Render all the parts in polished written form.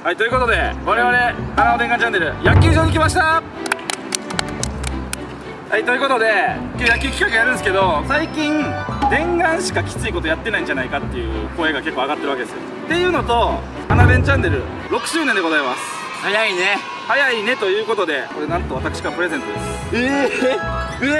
はい、ということで我々花の電玩チャンネル野球場に来ました。はい、ということで今日野球企画やるんですけど、最近電玩しかきついことやってないんじゃないかっていう声が結構上がってるわけですよ。っていうのと、花電チャンネル6周年でございます。 早いね。 早いねということで、これなんと私からプレゼントです。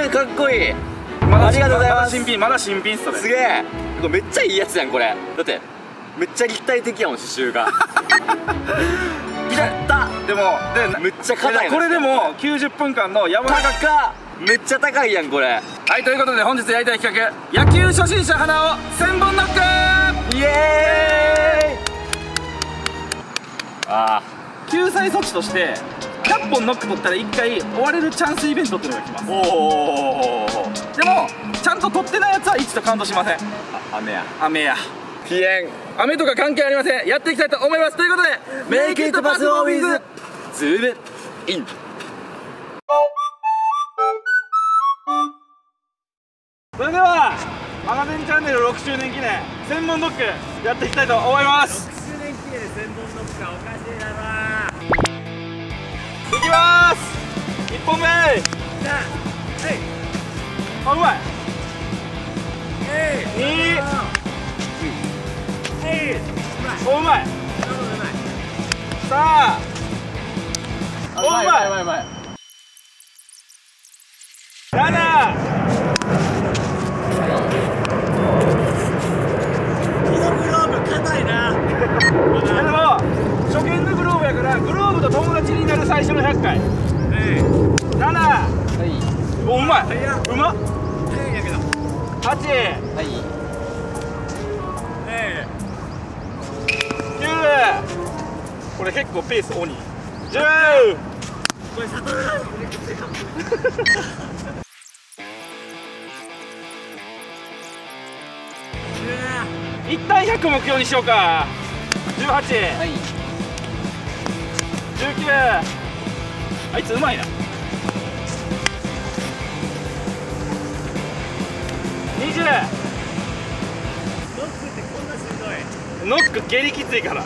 かっこいい。 ありがとうございます。 まだ新品っす。それすげえ。めっちゃいいやつやんこれ。だってめっちゃ立体的やもん、刺繍が。やったでもめっちゃ硬い。 これでも90分間の山中かめっちゃ高いやんこれ。 はい、ということで本日やりたい企画、野球初心者花を1000本ノック。 イエーイ。ああ、 救済措置として100本ノック取ったら1回終われるチャンスイベントっていうのが来ます。おお。でもちゃんと取ってないやつは1とカウントしません。雨やピエン。 雨とか関係ありません。やっていきたいと思います。ということでメイクイットパスオーウィズズームイン。 それでは花電チャンネル6周年記念1000本ノックやっていきたいと思います。 6周年記念で1000本ノックはおかしいだろ。 いきまーす。1本目。あ、うまい。2。お、うまい。さあ、お、うまい。7。でも初見のグローブやから、グローブと友達になる最初の100回。7。お、うまい。うまっ。8。9。これ結構ペース鬼。10。これ一旦100目標にしようか。18。19。あいつうまいな。20。ノック蹴りきついから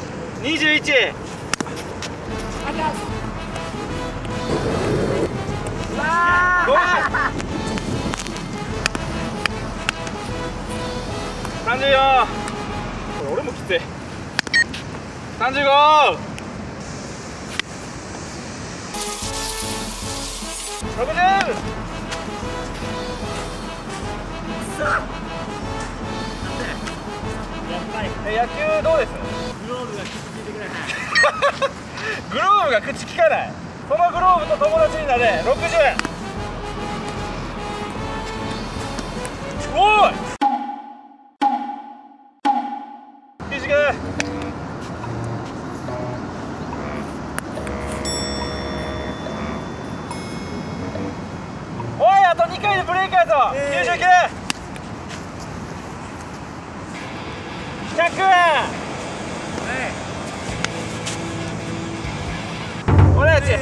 。21。34。これ俺もきつい。35。60。野球どうです？グローブが口聞いてくれない。グローブが口聞かない。そのグローブと友達になれ。60。おい。短い。おい、あと2回でブレークやぞ。99。100。お願いします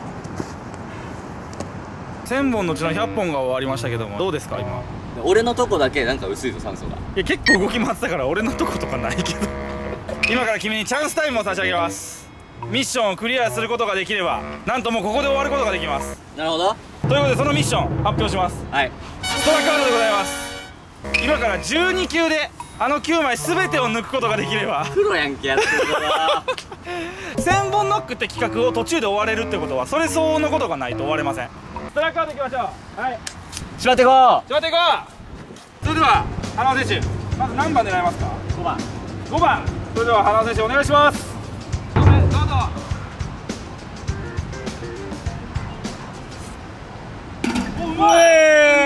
。1000本のうちの100本が終わりましたけども、どうですか今？ 俺のとこだけなんか薄いぞ、酸素が。 いや、結構動き回ってたから俺のとことかないけど。今から君にチャンスタイムを差し上げます。ミッションをクリアすることができれば、なんともうここで終わることができます。 なるほど。 ということでそのミッション発表します。 はい。 ストライカードでございます。今から12球であの9枚全てを抜くことができれば、 プロやんけやってるから 1000本ノックって企画を途中で終われるってことは、それ相応のことがないと終われません。ストライカードいきましょう。はい、 しまっていこう。 しまっていこう。それでは花尾選手、まず何番狙いますか？5番。5番。それでは花尾選手お願いします。どうぞ。お、うまい。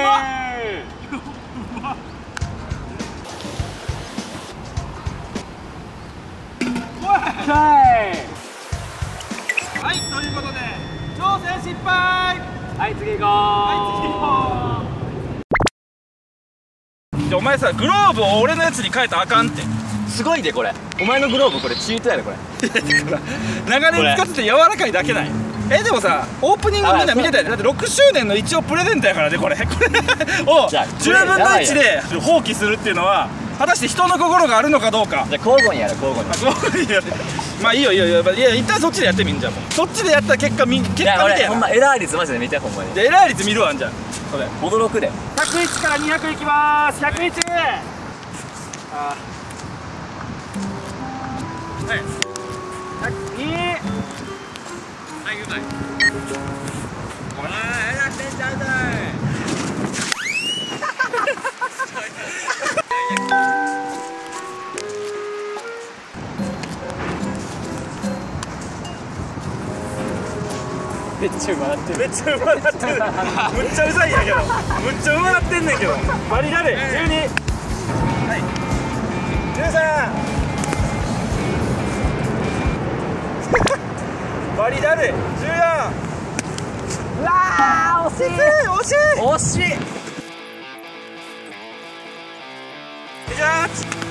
はい、ということで挑戦失敗。 はい、次行こう。 はい、次行こう。お前さ、グローブを俺のやつに変えたらあかんって。 すごいでこれ。お前のグローブこれチートやでこれ。 長年使ってて柔らかいだけない。でもさ、オープニングみんな見てたよね。だって6周年の一応プレゼントやからね、これを10分の1で放棄するっていうのは果たして人の心があるのかどうか。 じゃあ交互にやる、交互に。 交互にやる。まあいいよいいよいいよ。いや一旦そっちでやってみんじゃん。もうそっちでやった結果見てやほんまエラー率マジで見て、ほんまに。 じゃあエラー率見るわんじゃん。それ驚くで。 101から200いきまーす。101。あー、はい。102。はい、グッバイ。ごめん。エラーしてんじゃんだい。めっちゃうまなってる。めっちゃうまなってる。むっちゃうざいんやけど。むっちゃうまなってんねんけど。バリダル。12。はい。13。バリダル。14。うわー、惜しい。惜しい。 惜しい。 28。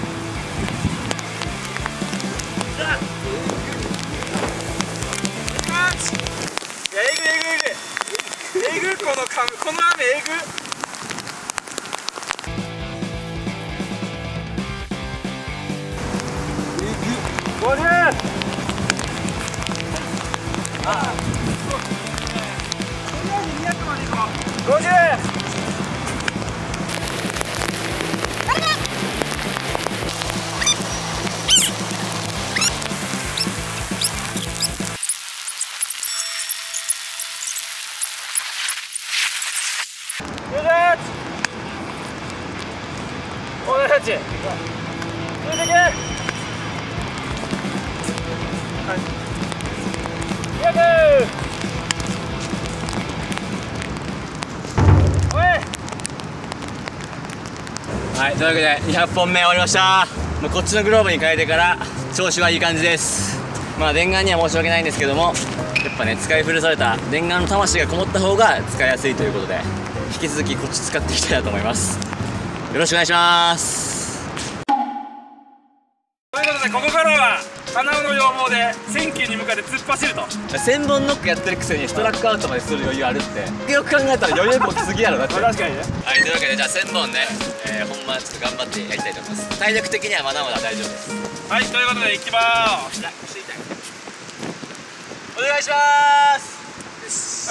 いや、えぐこの雨えぐ。50。あ、とりあえず200までいこう。50。おいたち、ついてけ。 はい、というわけで200本目終わりました。もうこっちのグローブに変えてから調子はいい感じです。まあ電丸には申し訳ないんですけども、やっぱね、使い古された電丸の魂がこもった方が使いやすいということで、引き続きこっち使っていきたいなと思います。よろしくお願いします。 ということで、ここからは花尾の要望で1000球に向かって突っ走ると。 1000本ノックやってるくせにストラックアウトまでする余裕あるって、よく考えたら余裕こきすぎやろ。だって確かにね。 はい、というわけでじゃあ1000本ね、ほんまちょっと頑張ってやりたいと思います。体力的にはまだまだ大丈夫です。 はい、ということでいきまーす。 お願いします。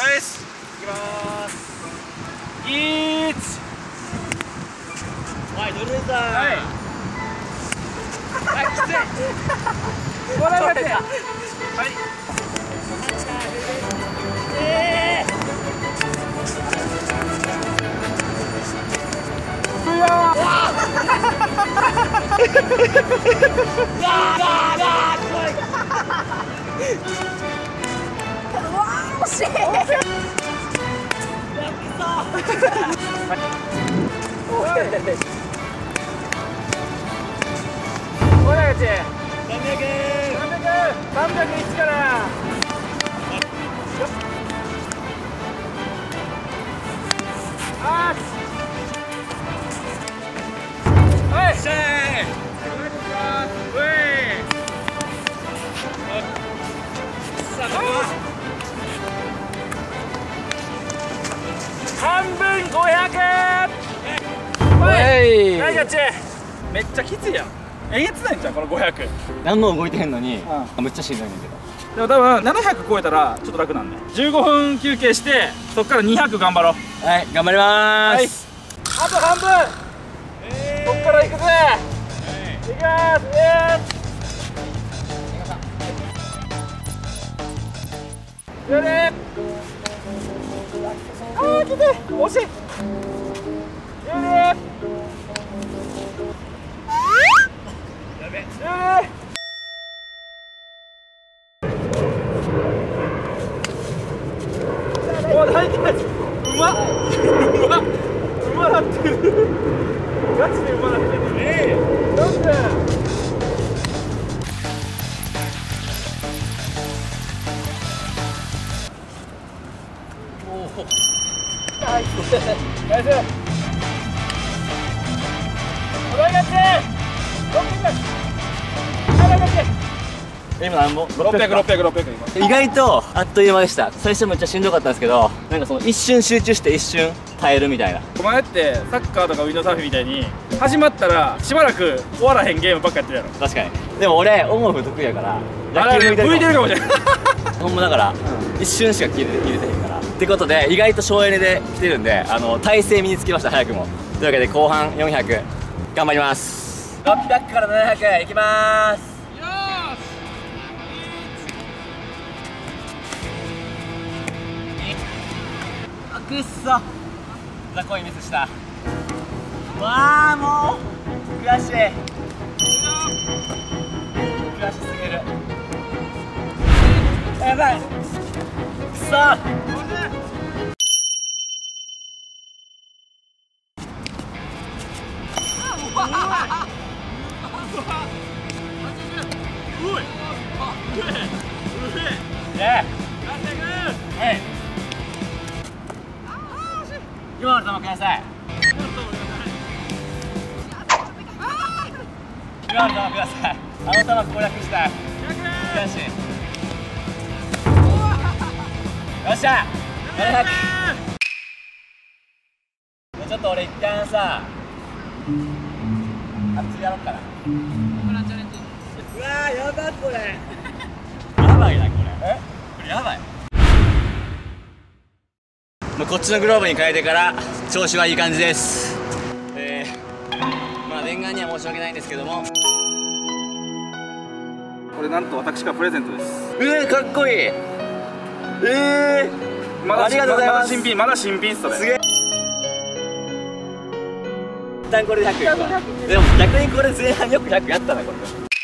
はい、いきまーす。1。 はい、乗るんだ。 はい。 あ、きつい。 これだけ。はい。 惜しい。 301から。あー、はい。シェー。半分500。はい。ナイスキャッチ。めっちゃきついやん。えげつないんじゃんこの500。 何も動いてへんのに、めっちゃしんどいねんけど。 でも多分700超えたらちょっと楽なんで、15分休憩してそっから200頑張ろう。 はい、頑張りまーす。 あと半分。そっから行くぜ。いきます。あー、きつい。惜しい。お、大丈夫。うまっ。うまなってる。ガチでうまなってる。なんで。はい。ナイス。お大勝ち。 今何本 ？600。 意外とあっという間でした。最初めっちゃしんどかったんですけど、なんかその一瞬集中して一瞬耐えるみたいな。 お前ってサッカーとかウィンドサーフィンみたいに始まったらしばらく終わらへんゲームばっかやってるやろ。 確かに。でも俺オンオフ得意やからあれ向いてるかもしれない。 ほんまだから、一瞬しか入れてへんからってことで、意外と省エネで来てるんで、体勢身につきました。早くも。というわけで後半400頑張ります。600から700いきまーす。くっそ、ザコイミスした。わあもう悔しい、悔しすぎる。やばい、くっそ。今の球ください。今の球ください。あの球攻略したい。悔しい。よっしゃ700。ちょっと俺一旦さ、釣りやろうかな。うわーやばいこれ。やばいなこれ。これやばい。こっちのグローブに変えてから調子はいい感じです。まあ念願には申し訳ないんですけども、 これなんと私からプレゼントです。 かっこいい。 まだありがとうございます。 まだ新品っす。それすげえ。一旦これで100いくわ。でも逆にこれ前半よく100やったなこれ。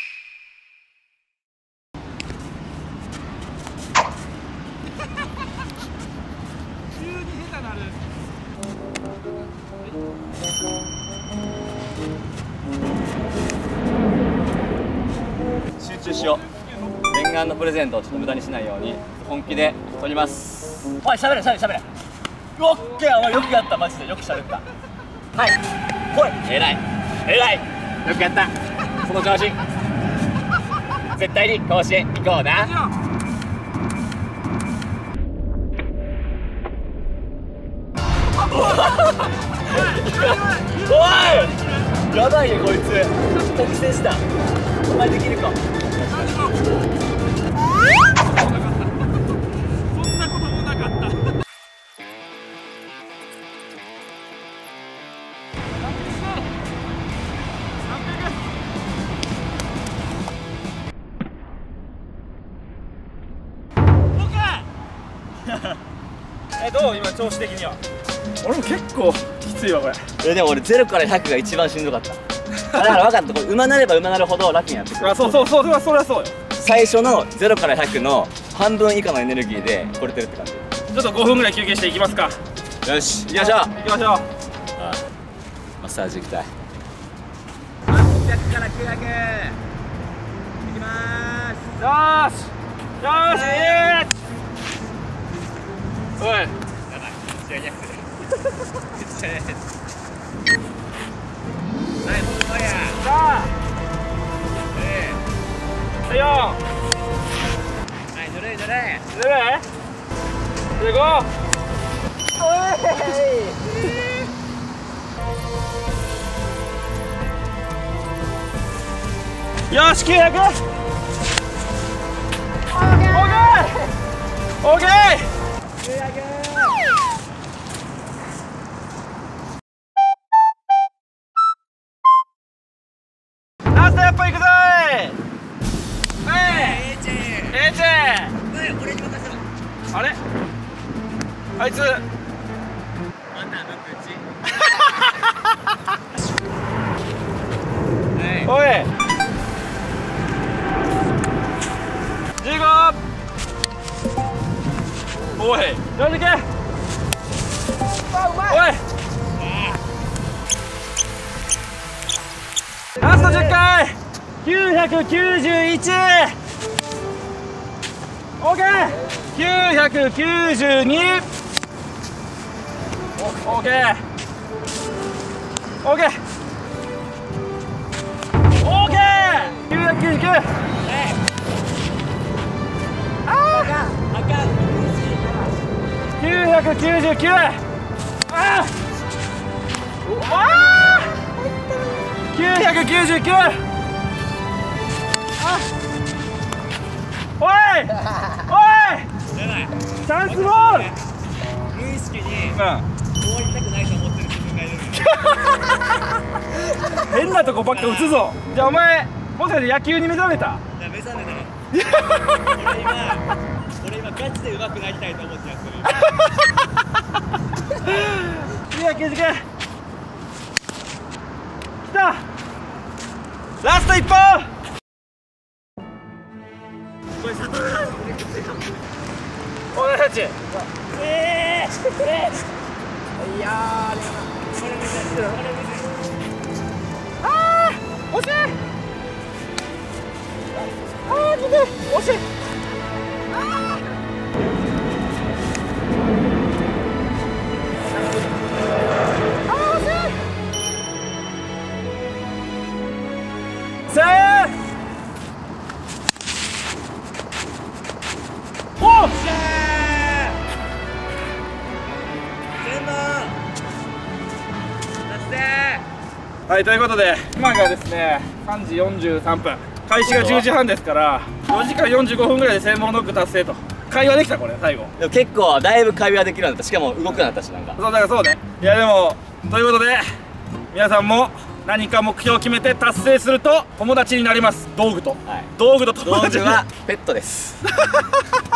集中しよう。念願のプレゼントをちょっと無駄にしないように本気で取ります。おい、しゃべれしゃべれしゃべれ。オッケー、お前よくやった。マジでよくしゃべった。はい、ほい、偉い偉い、よくやった。その調子絶対に甲子園行こうな。おい、やばいよこいつ。特製した。お前できるか。 そんなこともなかった。どう今調子的には。俺も結構きついわこれ。 でも俺0から100が一番しんどかった。だから分かった。これ馬なれば馬なるほど楽になってくる。 そうそれはそうよ。 最初の0から100の半分以下のエネルギーでこれてるって感じ。 ちょっと5分ぐらい休憩していきますか。 よし行きましょう。 行きましょう。 マッサージ行きたい。800から900いきまーす。 よーしおい、やばい、試合逆で。はい、そうや。さあ。はいよ。はい、ぬるい。で、5。おい。よし、900。オーケー。ラストやっぱ行くぞーい。あれあいつおい15。おいやるけ。おいラスト10回。991。オーケー。992。オーケー。オーケー。オーケー。999。ああ。999。ああ。 999。おいおい、 じゃない。 チャンスボール。 無意識にうん、 終わりたくないと思ってる自分がいるんで。 変なとこばっか打つぞ。じゃあお前もしかして野球に目覚めた？ いや目覚めたね。俺今ガチで上手くなりたいと思ってやってる。 いや、90君来た。ラスト1本。 これ里村お願いします。 いやー、これ見てる、これ見てる。 あー、惜しい。あー、見て、惜しい。あー、惜しい。セーフ。おっ。はい、ということで今がですね3時43分、開始が10時半ですから4時間45分ぐらいで専門ノック達成と。会話できたこれ最後。 でも結構だいぶ会話できるようになった。しかも動くようになったし、なんかそうだからそうね。いやでもということで皆さんも何か目標を決めて達成すると友達になります。道具と、 はい、 道具と友道達具はペットです。